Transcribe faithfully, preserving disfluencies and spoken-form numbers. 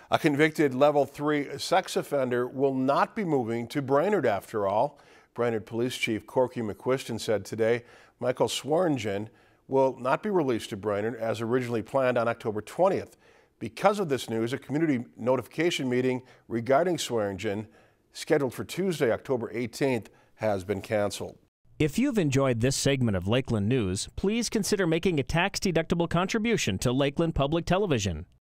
A convicted level three sex offender will not be moving to Brainerd after all. Brainerd Police Chief Corky McQuiston said today Michael Swearingen will not be released to Brainerd as originally planned on October twentieth. Because of this news, a community notification meeting regarding Swearingen, scheduled for Tuesday, October eighteenth, has been canceled. If you've enjoyed this segment of Lakeland News, please consider making a tax-deductible contribution to Lakeland Public Television.